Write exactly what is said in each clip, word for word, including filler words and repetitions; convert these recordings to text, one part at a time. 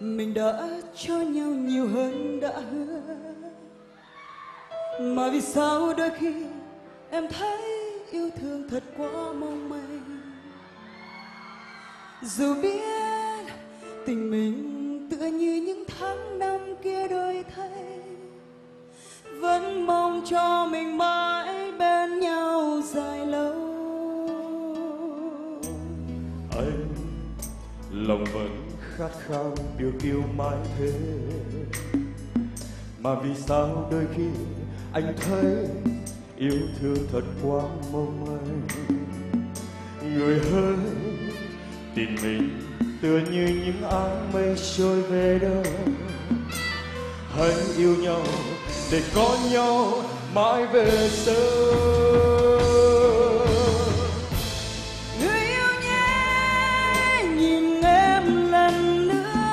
mình đã cho nhau nhiều hơn đã hứa, mà vì sao đôi khi em thấy yêu thương thật quá mong manh. Dù biết tình mình tựa như những tháng năm kia đổi thay, vẫn mong cho mình mãi bên nhau dài lâu. Anh lòng vẫn khát khao được yêu mãi thế, mà vì sao đôi khi anh thấy yêu thương thật quá mong manh. Người hỡi, tình mình tựa như những áng mây trôi về đâu. Hãy yêu nhau để có nhau mãi về sau. Người yêu nhé, nhìn em lần nữa,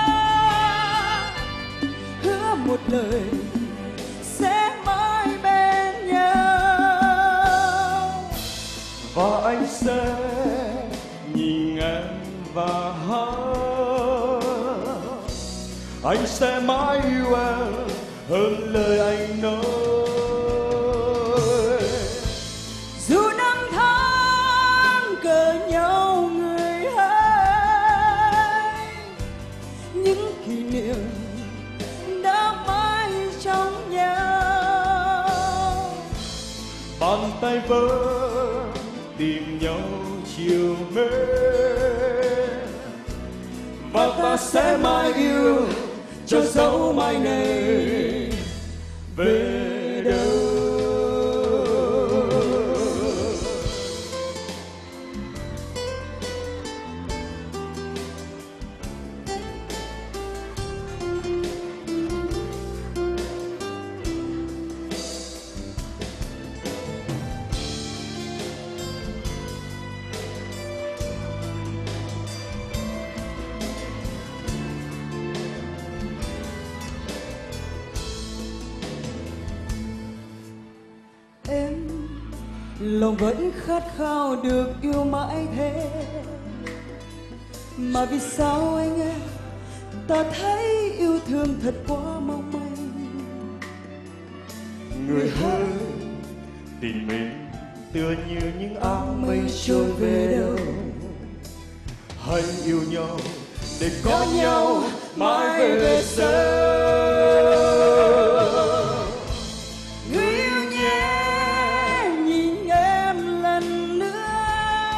hứa một lời sẽ mãi bên nhau. Và anh sẽ nhìn em và hát, anh sẽ mãi yêu em hơn lời anh nói. Dù năm tháng cỡ nhau người hỡi, những kỷ niệm đã mãi trong nhau. Bàn tay vẫn tìm nhau chiều mến, và ta sẽ mãi yêu cho dấu mai này về đâu. Em lòng vẫn khát khao được yêu mãi thế, mà vì sao anh em ta thấy yêu thương thật quá mong manh. Người hỡi, tình mình tựa như những áng mây trôi về đâu. Hãy yêu nhau để có nhau mãi về sau. Người yêu nhé, nhìn em lần nữa,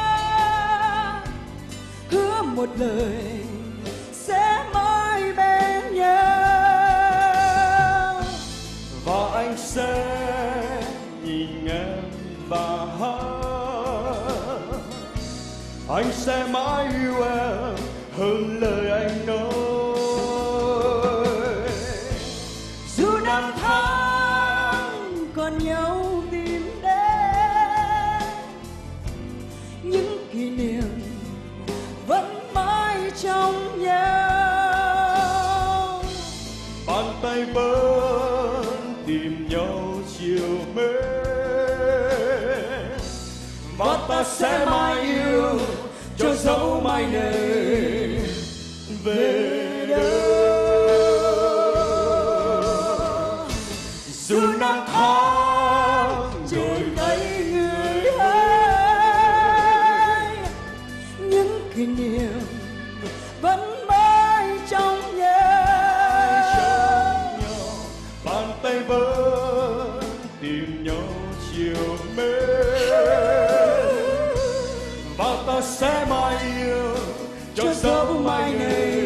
hứa một lời sẽ mãi bên nhau. Và anh sẽ nhìn em và hát, anh sẽ mãi yêu em hơn lời anh nói. Dù năm tháng còn nhau tìm đến, những kỷ niệm vẫn mãi trong nhau. Bàn tay vẫn tìm nhau chiều mến, và ta sẽ mãi yêu cho dấu mai này về đâu. Dù năm tháng rồi Thấy người ơi, những kỷ niệm vẫn mãi trong nhau. bàn tay vẫn tìm nhau chiều mến, và ta sẽ mãi yêu cho dấu mai này